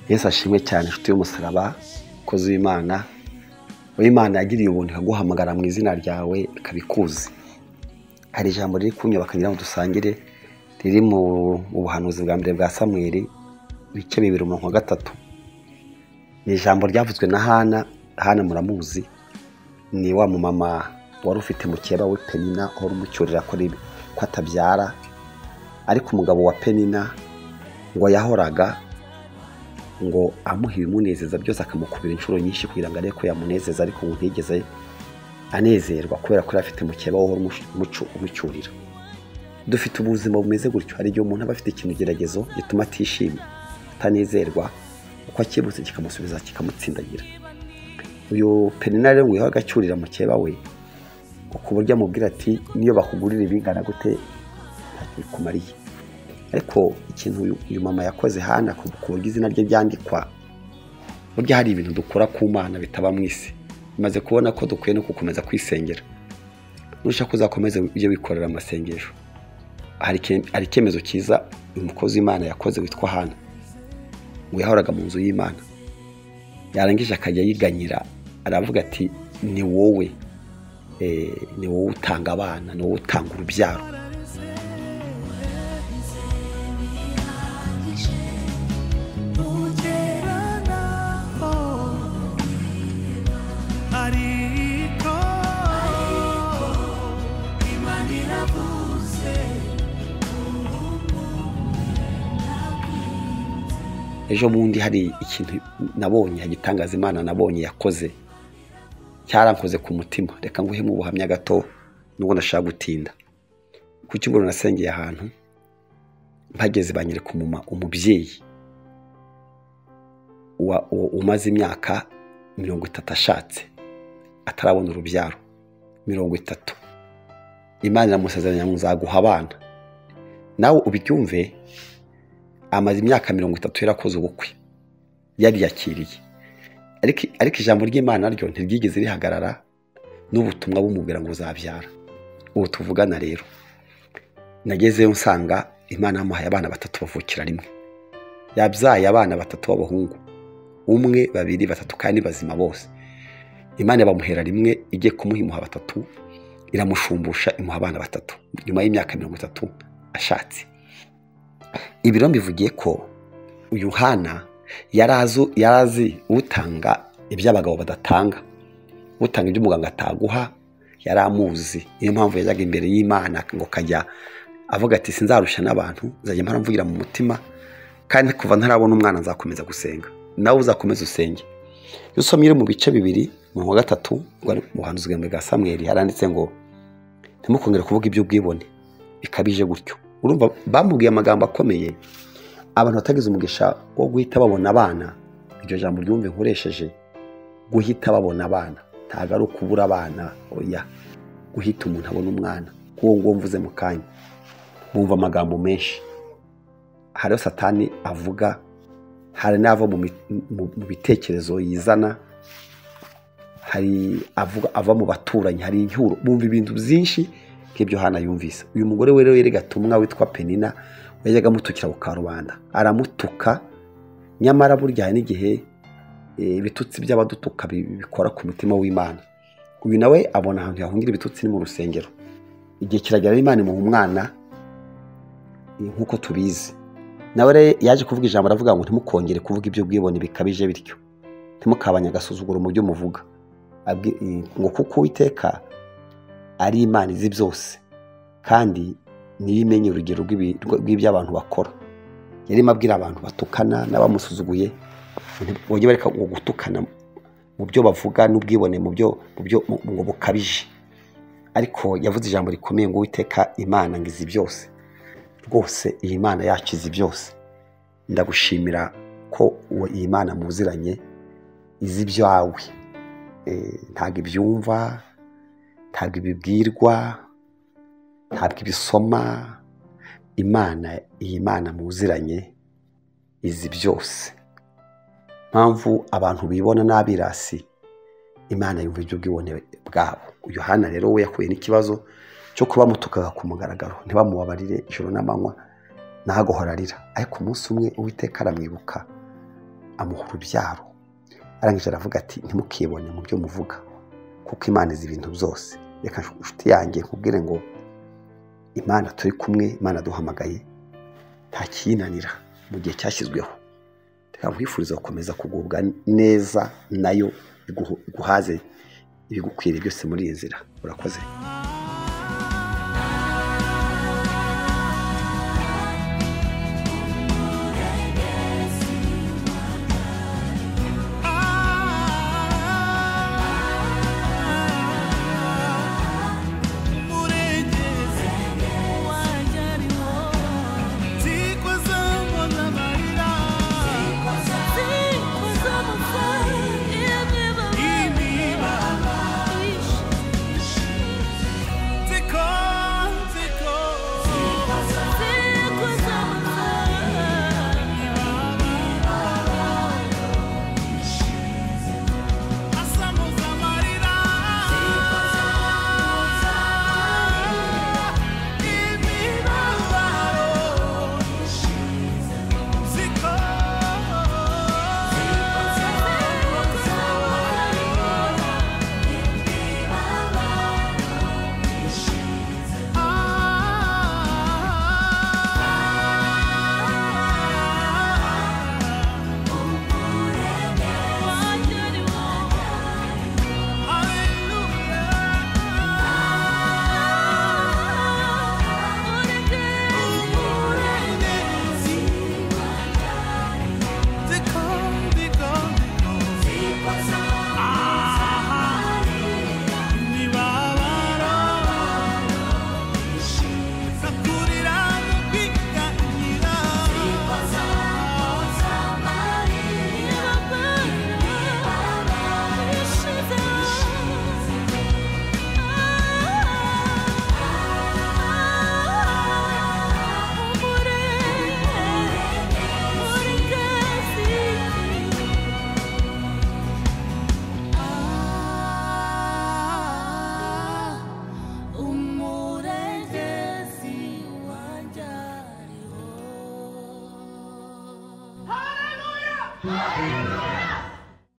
Yesu ashimwe cyane inshuti y'umusaraba kozi w'Imana. Imana yagiriye ubuntu ikaguhamagara mu izina ryawe ikabikuzi. Hari ijambo riri kunyura bakagira ngo dusangire riri mu buhanuzi bwa mbere bwa Samuel bice 2:3. Ni ijambo ryavuzwe na Hana muramuzi, ni wa mama wari ufite mukeba we Penina aho rumucyurira ko atabyara, ariko umugabo wa Penina ngo yahoraga ngo amuha ibimunezeza byose akamukubira inshuro nyinshi kugira ngo arebe ko yamunezeza, ariko ngo ntigeze anezerwa kubera ko afite mukeba wo umucyurira. Dufite ubuzima bumeze gutyo, hari igihe umuntu aba afite ikintu geragezo gituma atishima atanezerwa, uko akibutse kikamusubiza kikamutsindagira. Uyu Penina rero ngo yaho agacyurira mukeba we ku buryo amubwira ati niyo bakugurira ibingana gute kumariye. Ariko ikintu uyu mama yakoze Hana ku buryo izina rye byandikwa, burya hari ibintu dukora ku Mana bitaba mu isi. Maze kubona ko dukwiye no gukomeza kwisengera, nushaka kuzakomeza ibyo bikorera amasengesho. Hari icyemezo cyiza uyu mukozi w'Imana yakoze witwa Hana, ngo yahoraga mu nzu y'Imana, yarangije akajya yiganyira, aravuga ati ni wowe utanga abana, ni wowe utanga urubyaro. Ejo bundi hari ikintu nabonye agitangaza Imana nabonye yakoze, cyarankoze ku mutima. Reka nguhe mu buhamya gato nubwo nashaka gutinda. Ku cyumba nasengeye ahantu mpageze banyereka umubyeyi umaze imyaka 30 ashatse atarabona urubyaro. 30 Imana iramusezeranya ngo nzaguha abana. Nawe ubicyumve, amaze imyaka 30 yarakoze ubukwe, yari yakiriye, ariko ijambo ry'Imana ryo ntiryigeze rihagarara n'ubutumwa bumubwira ngo uzabyara. Ubu tuvugana rero nagezeyo nsanga Imana yamuhaye abana 3 bavukira rimwe. Yabyaye abana 3 b'abahungu, 1, 2, 3 kandi bazima bose. Imana bamuhera rimwe, igiye kumuhimuha 3, iramushumbusha imuha abana 3 nyuma y'imyaka 30 ashatse. Ibiro mbivugiye ko uyu Hana yarazi utanga iby'abagabo badatanga, utanga ibyo umuganga ataguha, yaramuzi. Niyo mpamvu yajyaga imbere y'Imana ngo kajya avuga ati sinzarusha n'abantu, nzajya mpara mvugira mu mutima, kandi kuva ntarabona umwana nzakomeza gusenga. Nawe uzakomeza usenge. Iyo usomye mu bice 2:3 mu buhanuzi bwa Samuel haranditse ngo ntimukongere kuvuga iby'ubwibone bikabije gutyo. Urumva bamubwiye amagambo akomeye, abantu batagize umugisha wo guhita babona abana. Iryo jambo ryumve nkoresheje, guhita babona abana ntago ari ukubura abana, oya, guhita umuntu abona umwana. Kuwo mvuze mu kanya bumva amagambo menshi. Hariho Satani avuga, hari n'ava mu bitekerezo yizana, hari ava mu baturanyi, hari incyuro, bumva ibintu byinshi nk'ibyo Hana yumvise. Uyu mugore we rero yeregatumwa witwa Penina yajyaga mutukira ku karubanda, aramutuka. Nyamara burya n'igihe ibitutsi by'abadutuka bikora ku mutima w'Imana. Uyu nawe abona ahantu yahungira ibitutsi ni mu rusengero. Igihe kiragera Imana mu umwana nk'uko tubizi. Nawe rero yaje kuvuga ijambo aravuga ngo ntimukongere kuvuga ibyo bwibone bikabije bityo, ntimukabanya agasuzuguro mu byo muvuga, ngo kuko Uwiteka ari Imana izi byose kandi niyo imenye urugero rw'ibyo abantu bakora. Yarimo abwira abantu batukana n'abamusuzuguye bojye bareka gutukana mu byo bavuga n'ubwibone mu byo ngo bukabije. Ariko yavuze ijambo rikomeye ngo Uwiteka Imana ngizi byose. Rwose iyi Mana yakize byose. Ndagushimira ko iyi Mana muziranye izi byawe, ntago ibyumva, ntabwo ibibwirwa, ntabwo ibisoma. Iyi Mana muziranye izi byose. Mpamvu abantu bibona n'abirasi, Imana yumva ibyo bwibone bwabo. Uyu Hana rero we yakuye n'ikibazo cyo kuba mutukaga ku mugaragaro, ntibamubabarire ijoro n'amanywa, ntagohora arira. Ariko umunsi umwe Uwiteka aramwibuka, amuha urubyaro. Arangije aravuga ati ntimukibone mu byo muvuga kuko Imana izi ibintu byose. Reka inshuti yanjye nkubwire ngo Imana turi kumwe, Imana duhamagaye nta kiyinanira mu gihe cyashyizweho. Reka nkwifuriza gukomeza kugubwa neza, nayo iguhaze ibigukwiriye byose muri iyi nzira. Urakoze. Hallelujah!